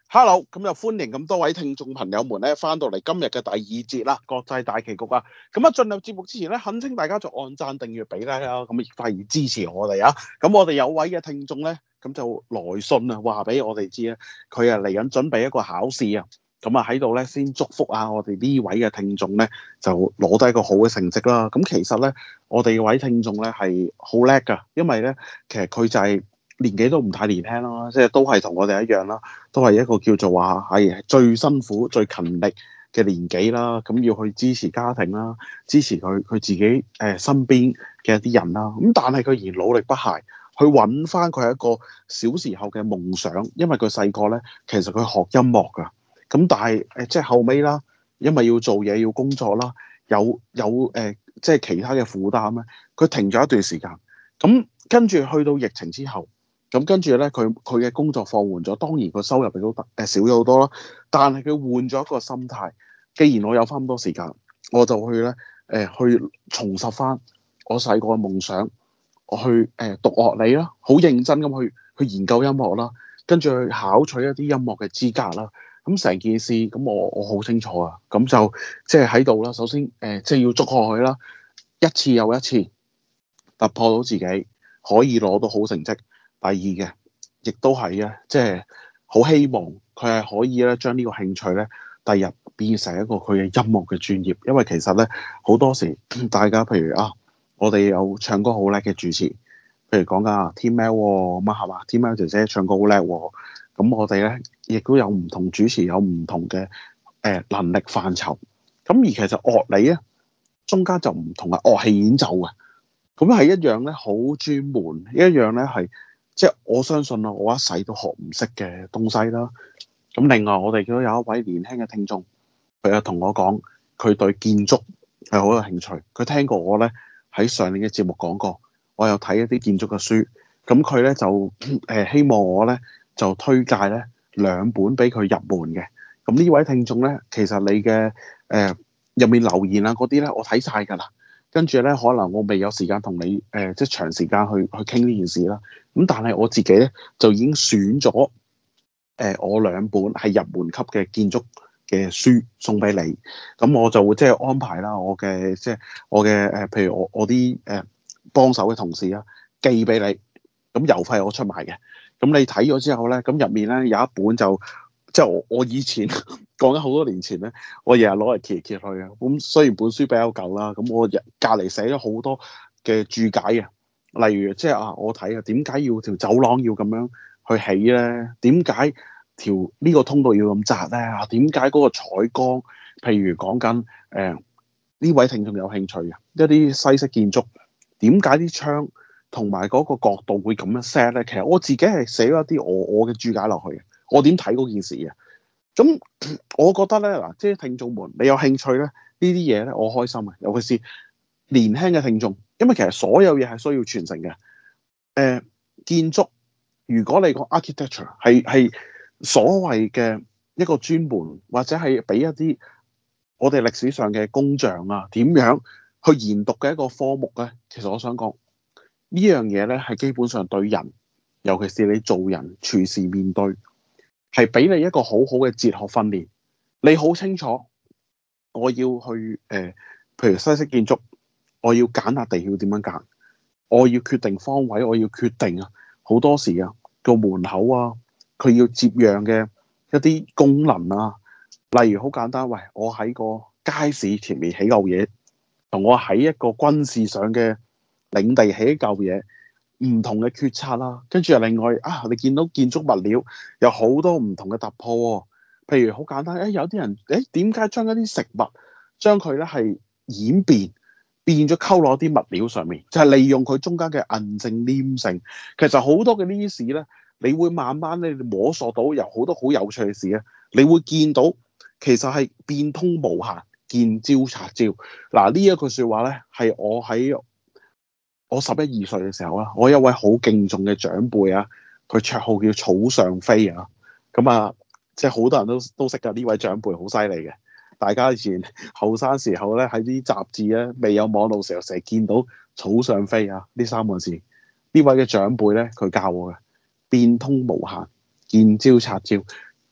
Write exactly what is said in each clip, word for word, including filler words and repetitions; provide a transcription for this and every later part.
Hello，咁就歡迎咁多位聽眾朋友們咧，翻到嚟今日嘅第二節啦，國際大棋局啊。咁啊，進入節目之前咧，懇請大家就按讚、訂閱、俾 like 啦，咁亦發而支持我哋啊。咁我哋有位嘅聽眾咧，咁就來信啊，話俾我哋知咧，佢啊嚟緊準備一個考試啊。咁啊喺度咧，先祝福啊我哋呢位嘅聽眾咧，就攞低一個好嘅成績啦。咁其實咧，我哋位聽眾咧係好叻㗎，因為咧，其實佢就係、是。年紀都唔太年輕啦，即係都係同我哋一樣啦，都係一個叫做話係最辛苦、最勤力嘅年紀啦。咁要去支持家庭啦，支持佢佢自己誒、呃、身邊嘅一啲人啦。咁但係佢仍然努力不懈，去揾翻佢一個小時候嘅夢想。因為佢細個咧，其實佢學音樂㗎。咁但係誒、呃、即係後尾啦，因為要做嘢要工作啦，有有誒、呃、即係其他嘅負擔咧，佢停咗一段時間。咁跟住去到疫情之後。咁跟住咧，佢佢嘅工作放緩咗，當然個收入亦都得誒少咗好多啦。但係佢換咗一個心態，既然我有翻咁多時間，我就去咧誒、呃、去重拾翻我細個嘅夢想，我去誒、呃、讀樂理啦，好認真咁去去研究音樂啦，跟住去考取一啲音樂嘅資格啦。咁成件事咁我我好清楚啊，咁就即係喺度啦。首先誒、呃、即係要祝賀佢啦，一次又一次突破到自己，可以攞到好成績。第二嘅，亦都係啊，即係好希望佢係可以咧將呢個興趣咧，第日變成一個佢嘅音樂嘅專業。因為其實咧好多時，大家譬如啊，我哋有唱歌好叻嘅主持，譬如講緊啊 T-Mel 咁啊，係嘛 T-Mel 姐姐唱歌好叻喎。咁我哋咧亦都有唔同主持，有唔同嘅誒、呃、能力範疇。咁而其實樂理咧，中間就唔同嘅樂器演奏嘅，咁係一樣咧好專門，一樣咧係。即係我相信啊，我一世都學唔識嘅東西啦。咁另外我哋都有一位年輕嘅聽眾，佢又同我講，佢對建築係好有興趣。佢聽過我咧喺上年嘅節目講過，我有睇一啲建築嘅書。咁佢咧就誒、呃、希望我咧就推介咧兩本俾佢入門嘅。咁呢位聽眾咧，其實你嘅誒入面留言啊嗰啲咧，我睇晒㗎啦。跟住咧，可能我未有時間同你誒、呃，即係長時間去去傾呢件事啦。咁但係我自己咧就已經選咗誒、呃，我兩本係入門級嘅建築嘅書送俾你。咁我就會即係安排啦，我嘅即係我嘅誒、呃，譬如我我啲誒、呃、幫手嘅同事啊，寄俾你。咁郵費我出埋嘅。咁你睇咗之後咧，咁入面咧有一本就即係我我以前講緊好多年前咧，我日日攞嚟揭嚟揭去啊。咁雖然本書比較舊啦，咁我日隔離寫咗好多嘅注解啊。例如即係啊，我睇啊，點解要條走廊要咁樣去起咧？點解條呢個通道要咁窄咧？啊，點解嗰個採光？譬如講緊誒呢位聽眾有興趣啊，一啲西式建築，點解啲窗同埋嗰個角度會咁樣 set 咧？其實我自己係寫咗一啲我我嘅注解落去嘅。我點睇嗰件事嘅？咁我覺得咧嗱，即係聽眾們，你有興趣咧呢啲嘢咧，我開心啊！尤其是年輕嘅聽眾，因為其實所有嘢係需要傳承嘅。誒、呃，建築如果你講 architecture 係係所謂嘅一個專門，或者係俾一啲我哋歷史上嘅工匠啊，點樣去研讀嘅一個科目咧？其實我想講呢樣嘢咧，係基本上對人，尤其是你做人處事面對。係俾你一個好好嘅哲學訓練，你好清楚我要去誒、呃，譬如西式建築，我要揀下地要點樣揀，我要決定方位，我要決定啊，好多時啊個門口啊，佢要接壤嘅一啲功能啊，例如好簡單，喂，我喺個街市前面起嚿嘢，同我喺一個軍事上嘅領地起一嚿嘢。唔同嘅決策啦，跟住又另外啊，你見到建築物料有好多唔同嘅突破喎、哦。譬如好簡單，誒、哎、有啲人誒點解將一啲食物將佢咧係演變變咗溝落啲物料上面，就係、是、利用佢中間嘅韌性黏性。其實好多嘅呢啲事咧，你會慢慢咧摸索到有好多好有趣嘅事咧，你會見到其實係變通無限，見招拆招。嗱呢一句説話咧係我喺我十一二歲嘅時候啦，我有一位好敬重嘅長輩啊，佢綽號叫草上飛啊，咁啊，即係好多人都都識噶，呢位長輩好犀利嘅。大家以前後生時候咧喺啲雜誌咧未有網絡時候，成日見到草上飛啊呢三個字。呢位嘅長輩咧，佢教我嘅變通無限，見招拆招，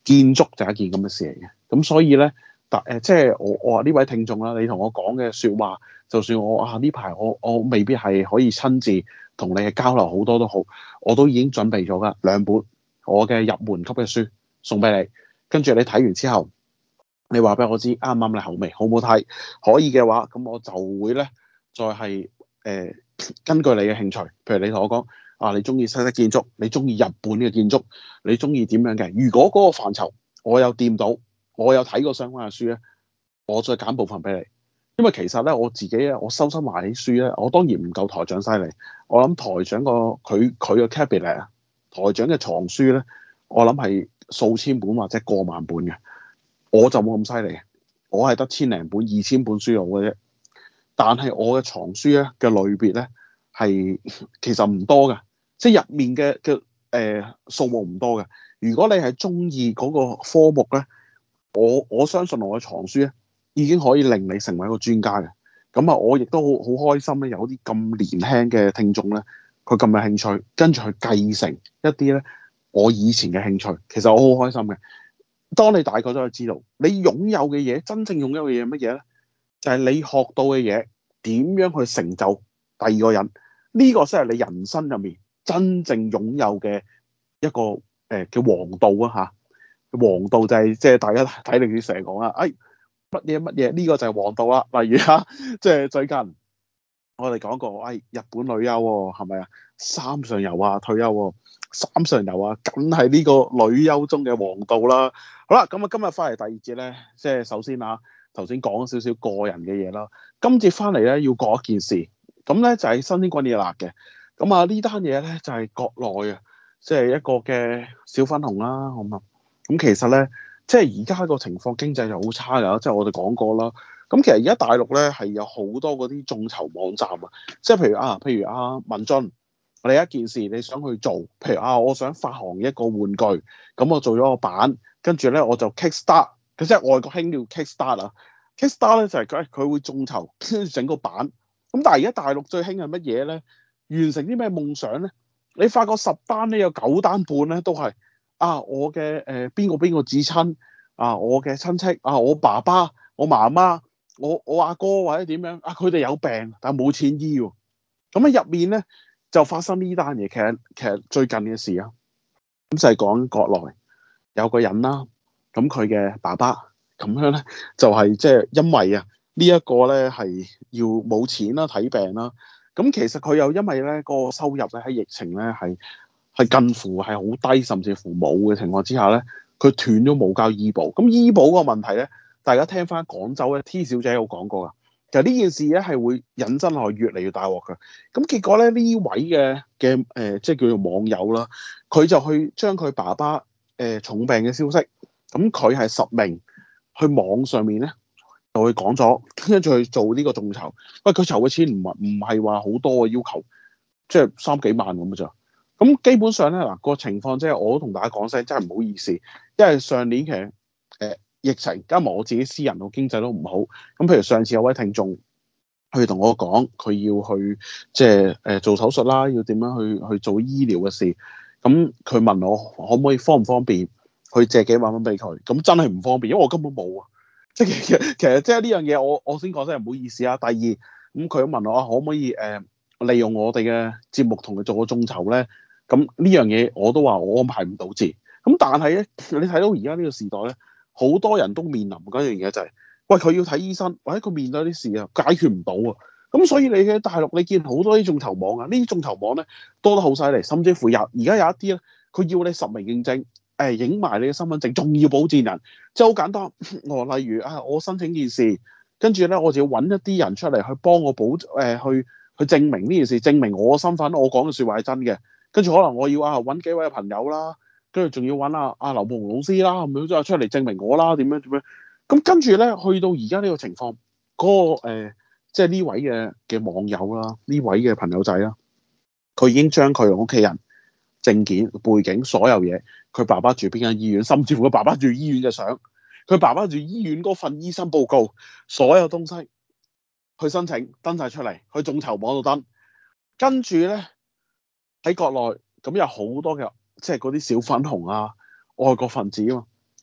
建築就係一件咁嘅事嚟嘅。咁所以咧，但誒即係我我話呢位聽眾啦，你同我講嘅説話，就算我啊呢排我我未必係可以親自同你嘅交流好多都好，我都已經準備咗噶兩本我嘅入門級嘅書送俾你，跟住你睇完之後，你話俾我知啱唔啱你口味，好唔好睇？可以嘅話，咁我就會咧再係誒、呃、根據你嘅興趣，譬如你同我講啊，你中意西式建築，你中意日本嘅建築，你中意點樣嘅？如果嗰個範疇我有掂到，我有睇過相關嘅書咧，我再揀部分俾你。因為其實咧我自己咧，我收收埋啲書咧，我當然唔夠台長犀利。我諗台長個佢佢嘅 cabinet 啊，台長嘅藏書咧，我諗係數千本或者過萬本嘅。我就冇咁犀利，我係得千零本、二千本書有嘅啫。但係我嘅藏書咧嘅類別咧係其實唔多嘅，即係入面嘅嘅誒數目唔多嘅。如果你係中意嗰個科目咧，我我相信我嘅藏書咧已經可以令你成為一個專家嘅。咁啊，我亦都好好開心咧，有啲咁年輕嘅聽眾咧，佢咁有興趣，跟住去繼承一啲咧我以前嘅興趣。其實我好開心嘅。當你大概都係知道，你擁有嘅嘢，真正擁有嘅嘢係乜嘢咧？就係、是、你學到嘅嘢，點樣去成就第二個人？呢、這個先係你人生入面真正擁有嘅一個誒、呃、叫王道啊！嚇，王道就係即係大家睇歷史成日講啊，誒乜嘢乜嘢呢個就係王道啦。例如啊，即係最近我哋講過，誒、哎、日本旅遊喎，係咪啊？三上悠亞退休喎，三上悠亞梗係呢個旅遊中嘅王道啦。好啦，咁啊今日翻嚟第二節咧，即係首先啊，頭先講少少個人嘅嘢啦。今節翻嚟咧要講一件事，咁咧就係新鮮滾熱辣嘅。咁啊呢單嘢咧就係國內啊，即係一個嘅小粉紅啦，咁啊。咁其實咧，即係而家個情況經濟就好差㗎，即係我哋講過啦。咁其實而家大陸咧係有好多嗰啲眾籌網站啊，即係譬如啊，譬如啊文進。你一件事你想去做，譬如啊，我想發行一個玩具，咁我做咗個版，跟住咧我就 Kickstart，佢即係外國興叫 Kickstart 啊。Kickstart 咧就係佢佢會眾籌，跟住整個版。咁但係而家大陸最興係乜嘢咧？完成啲咩夢想咧？你發覺十單咧有九單半咧都係啊，我嘅誒邊個邊個至親啊，我嘅親戚啊，我爸爸、我媽媽、我我阿哥或者點樣啊，佢哋有病但係冇錢醫喎。咁喺入面咧。就發生呢單嘢，其實其實最近嘅事啊，咁就係講國內有個人啦，咁佢嘅爸爸咁樣咧，就係即係因為啊呢一個咧係要冇錢啦睇病啦，咁其實佢又因為咧個收入咧喺疫情咧係係近乎係好低，甚至乎冇嘅情況之下咧，佢斷咗冇交醫保。咁醫保個問題咧，大家聽翻廣州咧 T 小姐有講過噶。其實呢件事咧係會引申落去越嚟越大鑊嘅，咁結果咧呢位嘅嘅誒即係叫做網友啦，佢就去將佢爸爸誒、呃、重病嘅消息，咁佢係實名去網上面咧就去講咗，跟住去做呢個眾籌。喂，佢籌嘅錢唔係唔係話好多嘅要求，即係三幾萬咁嘅咋。咁基本上咧嗱、個情況即係我都同大家講聲，真係唔好意思，因為上年其實誒。呃疫情加埋我自己私人個經濟都唔好，咁譬如上次有位聽眾去同我講，佢要去即係誒做手術啦，要點樣去去做醫療嘅事，咁佢問我可唔可以方唔方便去借幾萬蚊俾佢，咁真係唔方便，因為我根本冇啊，即係其實其實即係呢樣嘢，我我先講真係唔好意思啊。第二，咁佢問我可唔可以誒、呃、利用我哋嘅節目同佢做個眾籌咧？咁呢樣嘢我都話我安排唔到字，咁但係咧，你睇到而家呢個時代咧。好多人都面臨嗰樣嘢就係、是，喂佢要睇醫生，或者佢面對啲事啊，解決唔到啊。咁所以你喺大陸，你見好多啲眾籌網啊，呢啲眾籌網咧多得好犀利，甚至乎有而家有一啲咧，佢要你實名認證，誒影埋你嘅身份證，仲要保薦人，即係好簡單。我例如啊，我申請件事，跟住咧我就要揾一啲人出嚟去幫我保誒、呃、去去證明呢件事，證明我嘅身份，我講嘅説話係真嘅。跟住可能我要啊揾幾位朋友啦。跟住仲要揾阿阿劉夢龍老師啦，咁樣即係出嚟證明我啦，點樣點樣？咁跟住咧，去到而家呢個情況，嗰、那個、呃、即係呢位嘅嘅網友啦，呢位嘅朋友仔啦，佢已經將佢屋企人證件、背景所有嘢，佢爸爸住邊間醫院，甚至乎佢爸爸住醫院嘅相，佢爸爸住醫院嗰份醫生報告，所有東西去申請登晒出嚟，去眾籌網度登。跟住咧喺國內咁有好多嘅。即係嗰啲小粉紅啊，愛國分子啊嘛，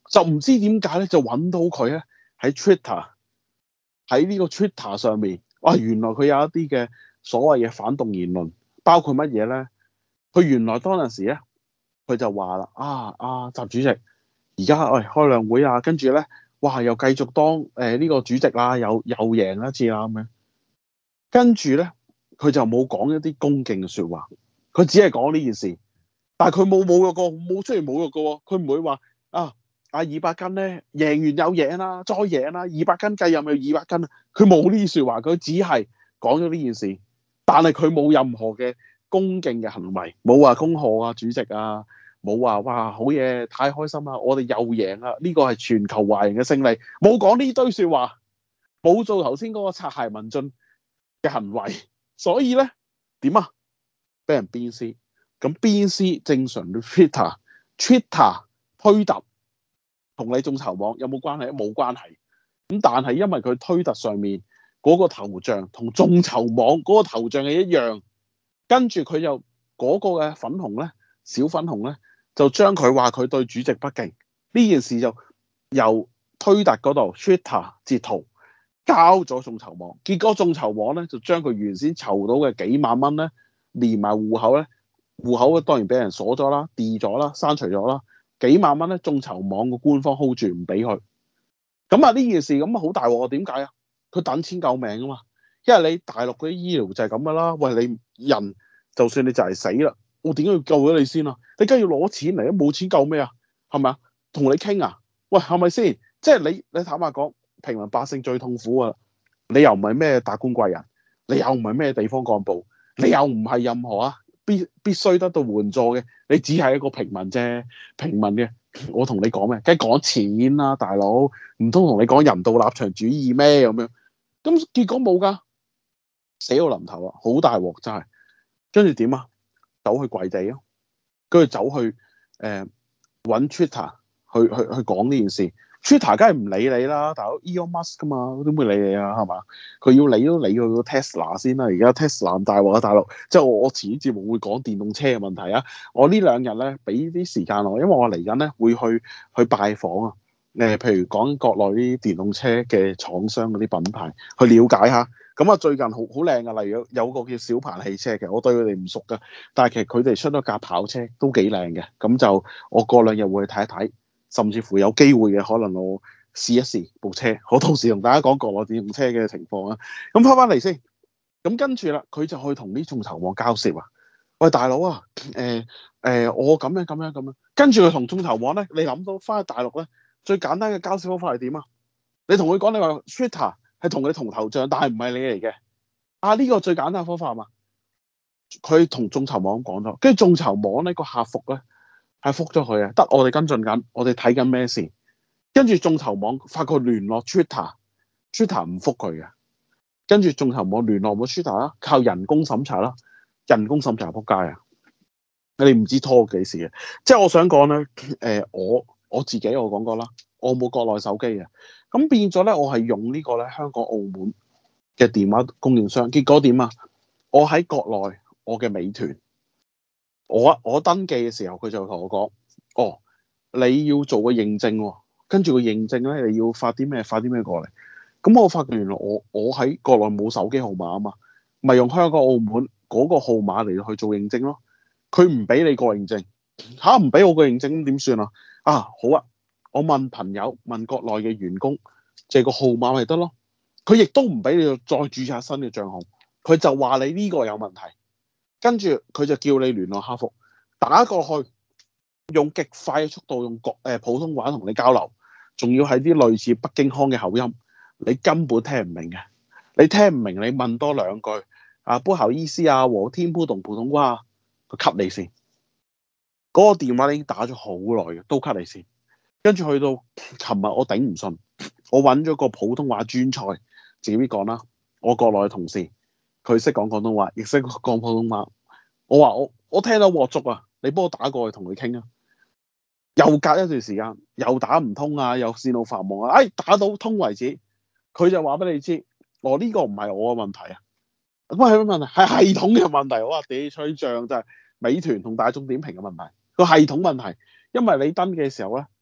就唔知點解咧，就揾到佢咧喺 Twitter 喺呢個 Twitter 上面，哇！原來佢有一啲嘅所謂嘅反動言論，包括乜嘢咧？佢原來當陣時咧，佢就話啦：啊啊，習主席而家喂開兩會啊，跟住咧，哇又繼續當誒呢、呃這個主席啦，又又贏一次啦咁樣。跟住咧，佢就冇講一啲恭敬嘅説話，佢只係講呢件事，但係佢冇侮辱過，冇出現侮辱過喎，佢唔會話啊。阿二百斤咧，贏完又贏啦，再贏啦，二百斤繼任又二百斤啦。佢冇呢啲説話，佢只係講咗呢件事，但係佢冇任何嘅恭敬嘅行為，冇話恭賀啊主席啊，冇話哇好嘢，太開心啦，我哋又贏啦，呢個係全球華人嘅勝利，冇講呢堆説話，冇做頭先嗰個擦鞋問津嘅行為，所以咧點啊？俾人鞭屍，咁鞭屍正常嘅 Twitter Twitter 推特。同你眾籌網有冇關係？冇關係。咁但係因為佢推特上面嗰個頭像同眾籌網嗰個頭像係一樣，跟住佢又嗰個嘅粉紅咧，小粉紅咧，就將佢話佢對主席不敬呢件事就由推特嗰度 Twitter 截圖交咗眾籌網，結果眾籌網咧就將佢原先籌到嘅幾萬蚊咧，連埋戶口咧，戶口當然俾人鎖咗啦、delete 咗啦、刪除咗啦。幾萬蚊咧，眾籌網個官方 hold 住唔俾佢，咁啊呢件事咁啊好大鑊啊！點解啊？佢等錢救命啊嘛，因為你大陸嗰啲醫療就係咁噶啦。喂，你人就算你就係死啦，我點解要救咗你先啊？你梗係要攞錢嚟，冇錢救咩啊？係咪啊？同你傾啊？喂，係咪先？即係你你坦白講，平民百姓最痛苦啊！你又唔係咩達官貴人，你又唔係咩地方幹部，你又唔係任何啊必必須得到援助嘅，你只係一個平民啫，平民嘅。我同你講咩？梗係講錢啦，大佬，唔通同你講人道立場主義咩咁樣？咁結果冇㗎，死到臨頭啊，好大鑊真係。跟住點啊？走去跪地咯，跟住走去誒揾 Twitter 去去去講呢件事。Twitter 梗係唔理你啦，大佬 Elon Musk 噶嘛，點會理你啊？係嘛？佢要理都理佢個 Tesla 先啦。而家 Tesla 咁大鑊啊，大陸。即係我我遲啲節目會講電動車嘅問題啊。我呢兩日咧俾啲時間我，因為我嚟緊咧會去去拜訪啊。誒、呃，譬如講國內啲電動車嘅廠商嗰啲品牌，去了解下。咁啊，最近好好靚嘅，例如有有個叫小鵬汽車嘅，我對佢哋唔熟㗎，但係其實佢哋出咗架跑車都幾靚嘅。咁就我過兩日會去睇一睇。甚至乎有機會嘅，可能我試一試部車，我到時同大家講國內電動車嘅情況啊。咁翻翻嚟先，咁跟住啦，佢就去同啲眾籌網交涉啊。喂，大佬啊，誒、呃、誒、呃，我咁樣咁樣咁樣，跟住佢同眾籌網咧，你諗到翻去大陸咧，最簡單嘅交涉方法係點啊？你同佢講，你話 Twitter 係同你同頭像，但係唔係你嚟嘅。啊，呢、這個最簡單嘅方法係嘛？佢同眾籌網講咗，跟住眾籌網呢個客服咧。係覆咗佢啊，得我哋跟進緊，我哋睇緊咩事？跟住眾籌網發覺聯絡 Twitter，Twitter 唔覆佢嘅。跟住眾籌網聯絡冇 Twitter 啦，靠人工審查啦，人工審查仆街啊！你唔知拖幾時嘅，即係我想講咧，誒、呃，我我自己我講過啦，我冇國內手機嘅，咁變咗咧，我係用呢個咧香港澳門嘅電話供應商，結果點啊？我喺國內我嘅美團。我我登記嘅時候，佢就同我講：哦，你要做個認證喎，跟住個認證咧，你要發啲咩？發啲咩過嚟？咁我發覺原來我我喺國內冇手機號碼啊嘛，咪用香港澳門嗰個號碼嚟去做認證咯。佢唔俾你個認證，吓唔俾我個認證咁點算啊？啊好啊，我問朋友問國內嘅員工借個號碼咪得咯。佢亦都唔俾你再註冊新嘅賬號，佢就話你呢個有問題。跟住佢就叫你聯絡客服，打過去用極快嘅速度用國誒普通話同你交流，仲要係啲類似北京腔嘅口音，你根本聽唔明嘅。你聽唔明，你問多兩句啊，不好意思啊，我聽不懂普通話，佢 cut 你先。嗰、那個電話你已經打咗好耐嘅，都 cut 你先。跟住去到琴日，我頂唔順，我揾咗個普通話專才，自己講啦，我國內嘅同事。佢識講廣東話，亦識講普通話。我話我我聽到鑊粥啊！你幫我打過去同佢傾啊！又隔一段時間，又打唔通啊，又線路繁忙啊！哎，打到通為止，佢就話俾你知，我、哦、呢、這個唔係我嘅問題啊！咁係咩問題？係系統嘅問題。我話地吹脹就係美團同大眾點評嘅問題，個系統問題。因為你登嘅時候咧，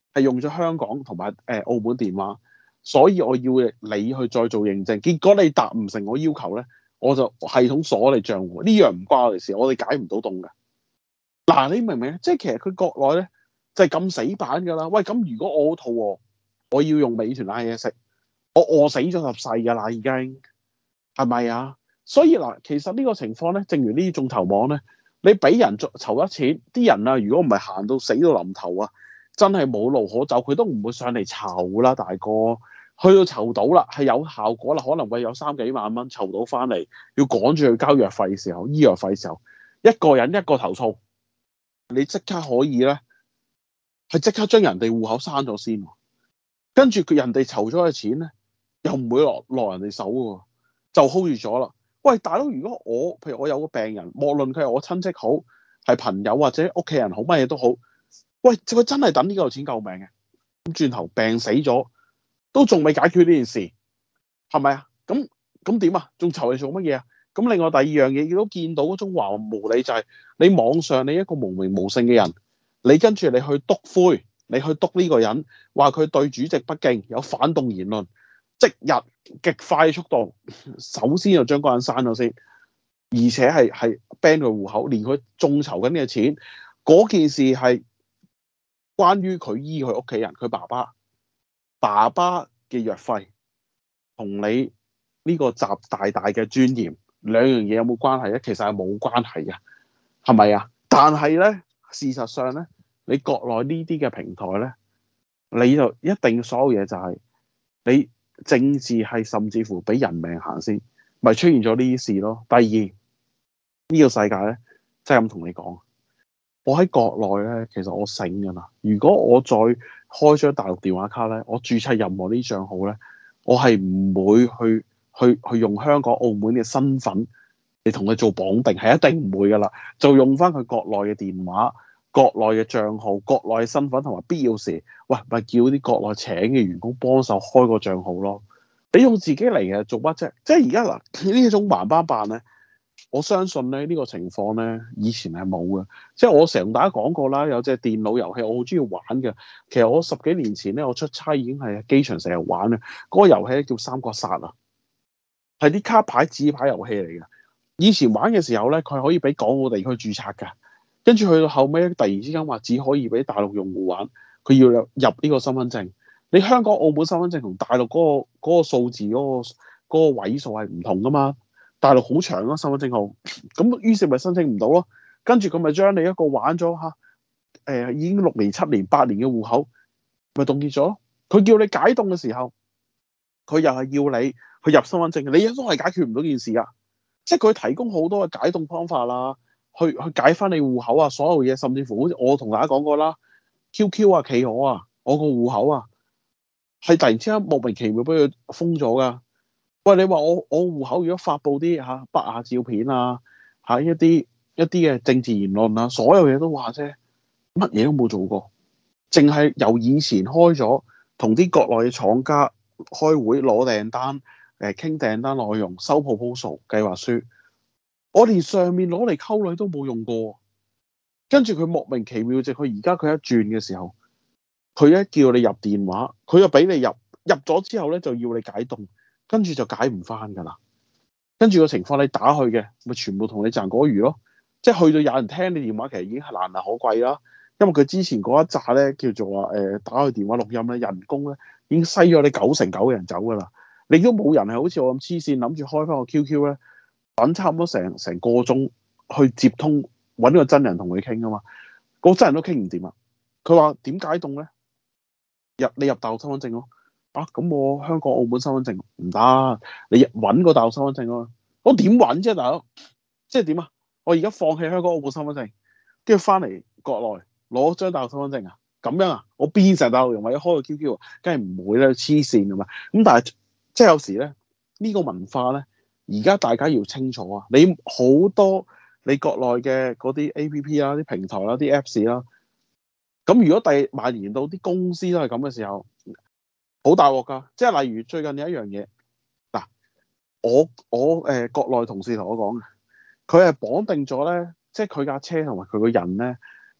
係用咗香港同埋誒澳門電話，所以我要你去再做認證。結果你答唔成我要求咧，我就系統鎖你賬戶。呢樣唔關我哋事，我哋解唔到洞嘅。嗱，你明唔明？即係其實佢國內咧就係、是、咁死板㗎啦。喂，咁如果我好肚餓，我要用美團嗌嘢食，我餓死咗十世㗎啦，已經係咪啊？所以嗱，其實呢個情況咧，正如呢啲眾籌網咧，你俾人籌籌一錢，啲人啊，如果唔係行到死到臨頭啊，真係冇路可走，佢都唔會上嚟籌啦，大哥。去到籌到啦，係有效果啦，可能會有三幾萬蚊籌到翻嚟，要趕住去交藥費嘅時候，醫藥費嘅時候，一個人一個投訴，你即刻可以咧，係即刻將人哋戶口刪咗先，跟住佢人哋籌咗嘅錢咧，又唔會落落人哋手喎，就 hold 住咗啦。喂，大佬，如果我譬如我有個病人，無論佢係我親戚好，係朋友或者屋企人好，乜嘢都好，喂，佢真係等呢嚿錢救命嘅，咁轉頭病死咗，都仲未解決呢件事，係咪啊？咁咁點啊？仲籌嚟做乜嘢啊？咁另外第二樣嘢，亦都見到嗰種橫無理，就係你網上你一個無名無姓嘅人，你跟住你去篤灰，你去篤呢個人，話佢對主席不敬，有反動言論，即日極快速度，首先就將嗰人刪咗先，而且係係 ban 佢戶口，連佢眾籌緊嘅錢，嗰件事係關於佢醫佢屋企人，佢爸爸爸爸嘅藥費，同你呢個習大大嘅尊嚴，兩樣嘢有冇關係咧？其實係冇關係嘅，係咪啊？但係咧，事實上咧，你國內呢啲嘅平台咧，你就一定所有嘢就係、是、你政治係甚至乎俾人命行先，咪出現咗呢啲事咯。第二呢、呢個世界咧，真係咁同你講，我喺國內咧，其實我醒㗎啦。如果我再開張大陸電話卡咧，我註冊任何啲帳號咧，我係唔會去去去用香港、澳門嘅身份嚟同佢做綁定，係一定唔會㗎啦。就用翻佢國內嘅電話、國內嘅帳號、國內嘅身份，同埋必要時，喂，咪叫啲國內請嘅員工幫手開個帳號咯。你用自己嚟嘅做乜啫？即係而家嗱呢種盲班辦咧。我相信咧呢、呢個情況咧，以前係冇嘅。即係我成日同大家講過啦，有隻電腦遊戲我好中意玩嘅。其實我十幾年前咧，我出差已經係機場成日玩嘅。嗰、嗰個遊戲咧叫三國殺啊，係啲卡牌紙牌遊戲嚟嘅。以前玩嘅時候咧，佢可以俾港澳地區註冊㗎。跟住去到後尾，突然之間話只可以俾大陸用戶玩，佢要入入呢個身份證。你香港、澳門身份證同大陸嗰、嗰個嗰、嗰個數字嗰、嗰個嗰、嗰個位數係唔同㗎嘛？大陸好長咯、啊，身份證號，咁於是咪申請唔到咯。跟住佢咪將你一個玩咗嚇，誒、呃、已經六年、七年、八年嘅戶口，咪凍結咗咯。佢叫你解凍嘅時候，佢又係要你去入身份證，你都係解決唔到件事啊。即係佢提供好多嘅解凍方法啦，去去解翻你戶口啊，所有嘢，甚至乎好似我同大家講過啦 ，Q Q 啊、企鵝啊，我個戶口啊，係突然之間莫名其妙俾佢封咗噶。喂，你話我我戶口如果發布啲嚇不雅照片啊，嚇一啲一啲嘅政治言論啊，所有嘢都話啫，乜嘢都冇做過，淨係由以前開咗同啲國內嘅廠家開會攞訂單，誒傾訂單內容、收 proposal 計劃書，我連上面攞嚟溝女都冇用過，跟住佢莫名其妙就佢而家佢一轉嘅時候，佢一叫你入電話，佢就俾你入，入咗之後咧就要你解凍。跟住就解唔翻㗎啦，跟住個情況你打去嘅，咪全部同你賺嗰餘咯。即係去到有人聽你電話，其實已經係難能可貴啦。因為佢之前嗰一紮咧叫做話誒、呃、打去電話錄音咧，人工咧已經篩咗你九成九嘅人走㗎啦。你都冇人係好似我咁黐線，諗住開翻個 Q Q 咧，等差唔多成成個鐘去接通揾個真人同佢傾啊嘛。個真人都傾唔掂啊。佢話點解凍咧？入你入大陸身份證咯。啊，咁我香港、澳門身份證唔得，你揾個大陸身份證咯。我點揾啫，大佬？即係點啊？我而家放棄香港、澳門身份證，跟住翻嚟國內攞張大陸身份證啊？咁樣啊？我變成大陸人為咗開個 Q Q 啊？梗係唔會啦，黐線㗎嘛。咁但係即係有時咧，呢個文化咧，而家大家要清楚啊。你好多你國內嘅嗰啲 A P P 啦、啲平台啦、啲 Apps 啦，咁如果第蔓延到啲公司都係咁嘅時候，好大鑊㗎，即係例如最近有一樣嘢，嗱，我我誒、呃、國內同事同我講嘅，佢係綁定咗咧，即係佢架車同埋佢個人咧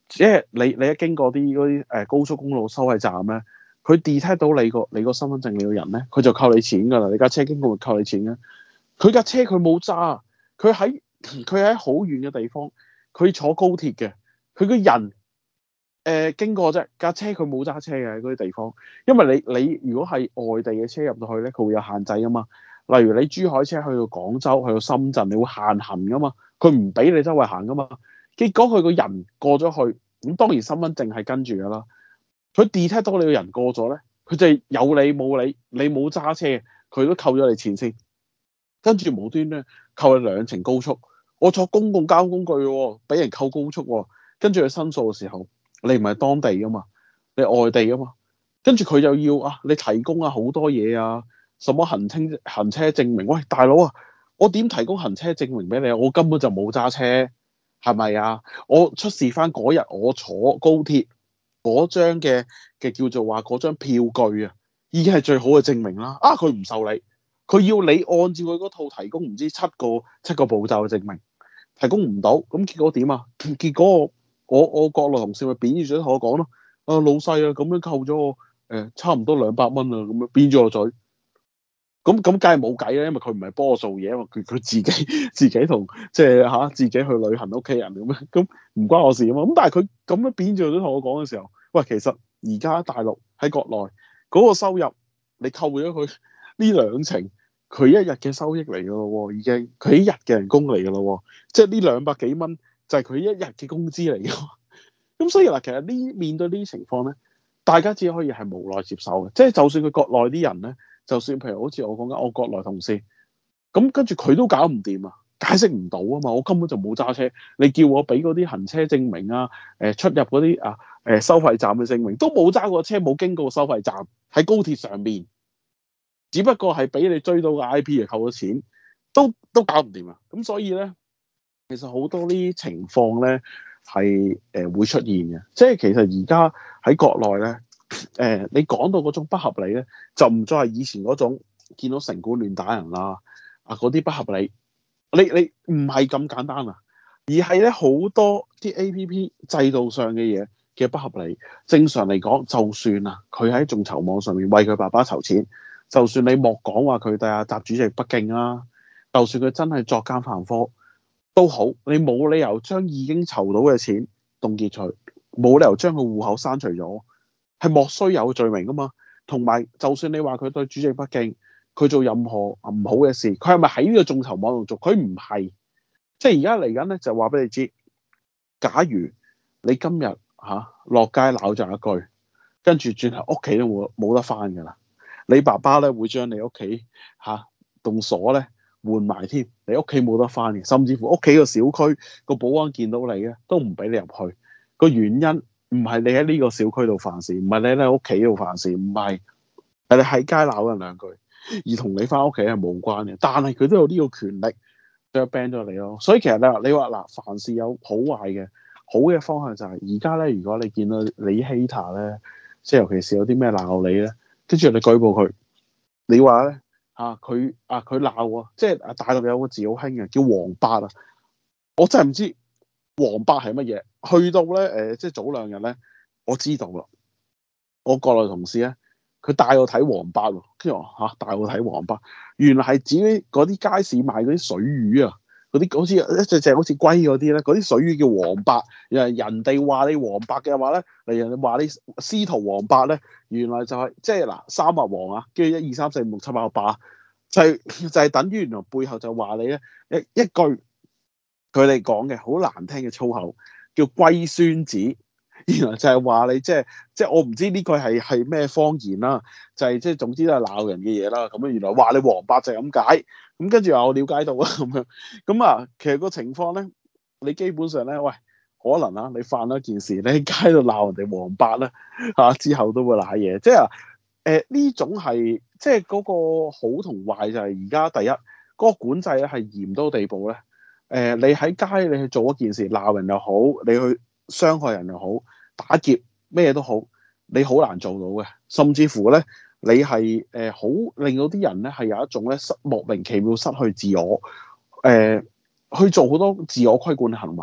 即係你你一經過啲嗰啲誒高速公路收費站咧，佢 detect 到你個你個身份證你個人咧，佢就扣你錢㗎啦。你架車經過會扣你錢嘅。佢架車佢冇揸，佢喺佢喺好遠嘅地方，佢坐高鐵嘅，佢個人誒、呃、經過啫，架車佢冇揸車嘅嗰啲地方，因為你你如果係外地嘅車入到去咧，佢會有限制㗎嘛。例如你珠海車去到廣州、去到深圳，你會限行㗎嘛，佢唔俾你周圍行㗎嘛。結果佢個人過咗去，咁當然身份證係跟住㗎啦。佢 detect 到你個人過咗咧，佢就有你冇你，你冇揸車，佢都扣咗你錢先。跟住無端咧扣你兩程高速，我坐公共交通工具喎，俾人扣高速喎。跟住佢申訴嘅時候，你唔係當地㗎嘛，你外地㗎嘛。跟住佢就要啊，你提供啊好多嘢啊，什麼行清行車證明。喂，大佬啊，我點提供行車證明俾你啊？我根本就冇揸車。係咪啊？我出示翻嗰日我坐高鐵嗰張嘅嘅叫做話嗰張票據啊，已經係最好嘅證明啦。啊，佢唔受理，佢要你按照佢嗰套提供唔知七個七個步驟嘅證明，提供唔到，咁結果點啊？結果我我我國內同事咪扁住嘴同我講咯，啊老細啊，咁樣扣咗我誒、呃、差唔多兩百蚊啊，咁樣扁咗我嘴。咁咁梗係冇計啦，因為佢唔係幫我做嘢啊嘛，佢佢自己自己同即係嚇自己去旅行屋企人咁樣，咁唔關我事啊嘛。咁但係佢咁樣扁住都同我講嘅時候，喂，其實而家大陸喺國內嗰個收入，你扣咗佢呢兩程，佢一日嘅收益嚟㗎咯喎，已經佢一日嘅人工嚟㗎咯喎，即係呢兩百幾蚊就係佢一日嘅工資嚟㗎。咁所以嗱，其實呢面對呢啲情況咧，大家只可以係無奈接受嘅，即係就算佢國內啲人咧。就算譬如好似我講緊我國內同事，咁跟住佢都搞唔掂啊，解釋唔到啊嘛，我根本就冇揸車，你叫我俾嗰啲行車證明啊，誒出入嗰啲啊誒收費站嘅證明，都冇揸過車，冇經過收費站，喺高鐵上面，只不過係俾你追到個 I P 嚟扣咗錢，都都搞唔掂啊！咁所以咧，其實好多呢啲情況咧係誒會出現嘅，即係其實而家喺國內咧。誒、呃，你講到嗰種不合理咧，就唔再係以前嗰種見到城管亂打人啦，啊嗰啲不合理，你你唔係咁簡單啊，而係咧好多啲 A P P 制度上嘅嘢嘅不合理。正常嚟講，就算啊，佢喺眾籌網上面為佢爸爸籌錢，就算你莫講話佢帶阿習主席北京啦，就算佢真係作奸犯科都好，你冇理由將已經籌到嘅錢凍結除，冇理由將佢戶口刪除咗。係莫須有罪名噶嘛，同埋就算你話佢對主席北京，佢做任何唔好嘅事，佢係咪喺呢個眾籌網度做？佢唔係，即係而家嚟緊咧就話俾你知，假如你今日嚇落街鬧咗一句，跟住轉頭屋企都冇冇得翻噶啦，你爸爸咧會將你屋企嚇棟鎖咧換埋添，你屋企冇得翻嘅，甚至乎屋企個小區個保安見到你咧都唔俾你入去，個原因。唔係你喺呢個小區度犯事，唔係你喺屋企度犯事，唔係係你喺街鬧人兩句，而同你翻屋企係冇關嘅。但係佢都有呢個權力，就 ban 咗你咯。所以其實你話你話嗱，凡事有好壞嘅，好嘅方向就係而家咧，如果你見到你 hater 咧，即係尤其是有啲咩鬧你咧，跟住你舉報佢，你話咧嚇佢啊佢鬧喎，即係啊大陸有個字好興嘅，叫黃八啊，我真係唔知。黃八係乜嘢？去到咧，誒、呃，即係早兩日咧，我知道啦。我國內同事咧，佢帶我睇黃八喎，跟住我嚇帶我睇黃八，原來係指嗰啲街市賣嗰啲水魚啊，嗰啲好似一隻隻好似龜嗰啲咧，嗰啲水魚叫黃八。原來人哋話你黃八嘅話咧，嚟人哋話你司徒黃八咧，原來就係、是、即係嗱三畫黃啊，跟住一二三四五六七八八，就係、是、就係、是、等於原來背後就話你咧一一句。佢哋講嘅好難聽嘅粗口，叫龜孫子，原來就係話你即係即係我唔知呢句係係咩方言啦，就係即係總之都係鬧人嘅嘢啦。咁樣原來話你黃八就係咁解，咁跟住我了解到啦咁樣。咁啊，其實個情況咧，你基本上咧，喂，可能啊，你犯咗一件事，你喺街度鬧人哋黃八咧，嚇、啊、之後都會賴嘢。即係誒呢種係即係嗰個好同壞就係而家第一嗰、嗰個管制咧係嚴到地步咧。誒、呃，你喺街你去做一件事，鬧人又好，你去傷害人又好，打劫咩都好，你好難做到嘅。甚至乎咧，你係誒好令到啲人咧係有一種咧失莫名其妙失去自我，誒、呃、去做好多自我規管嘅行為。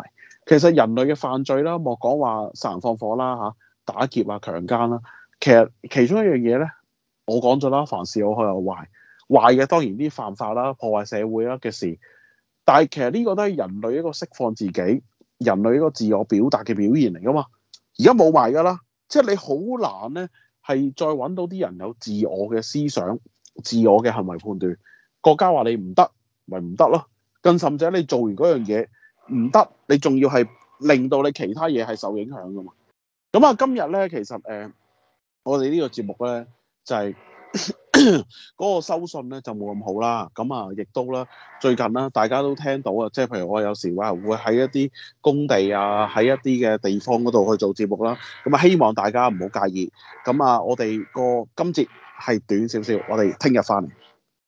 其實人類嘅犯罪啦，莫講話殺人放火啦嚇，打劫啊、強姦啦，其實其中一樣嘢咧，我講咗啦，凡事有好有壞，壞嘅當然啲犯法啦、破壞社會啦嘅事，但係其實呢個都係人類一個釋放自己、人類一個自我表達嘅表現嚟噶嘛。而家冇埋噶啦，即係你好難咧，係再揾到啲人有自我嘅思想、自我嘅行為判斷。國家話你唔得，咪唔得咯。更甚者，你做完嗰樣嘢唔得，你仲要係令到你其他嘢係受影響噶嘛。咁啊，今日咧其實誒、呃，我哋呢個節目咧就係、是、嗰個收訊咧就冇咁好啦。咁啊，亦都啦，最近啦，大家都聽到啊，即係譬如我有時話會喺一啲工地啊，喺一啲嘅地方嗰度去做節目啦。咁啊，希望大家唔好介意。咁啊，我哋個今節係短少少，我哋聽日翻嚟。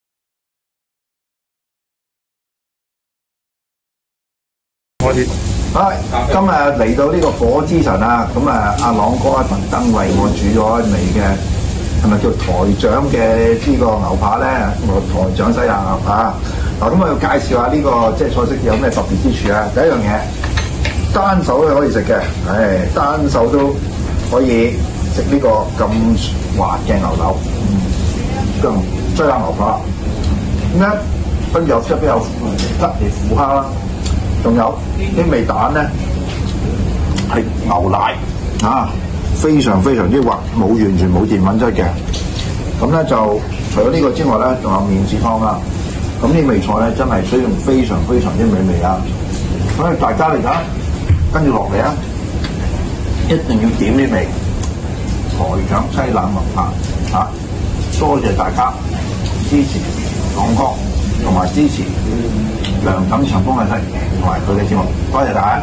開始，好，今日嚟到呢個火之神啊，咁啊，阿朗哥特登為我煮咗一味嘅，係咪叫台長嘅呢個牛扒咧？我台長西洋牛扒。嗱，咁我要介紹下呢個即係菜式有咩特別之處啊？第一樣嘢，單手都可以食嘅，唉，單手都可以食呢個咁滑嘅牛柳，咁西洋牛扒。咁咧，跟住有出邊有吉列虎蝦啦。仲有啲味蛋咧，係牛奶啊，非常非常之滑，冇完全冇澱粉質嘅。咁咧就除咗呢個之外咧，仲有麵豉湯啦。咁呢味菜咧真係需要非常非常之美味啊！所以大家嚟講，跟住落嚟啊，一定要點呢味台長西冷牛扒啊！多謝大家支持朗哥同埋支持梁錦祥風嘅西同埋佢嘅節目，多謝大家。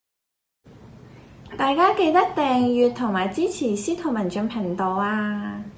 大家記得訂閱同埋支持司徒文進頻道啊！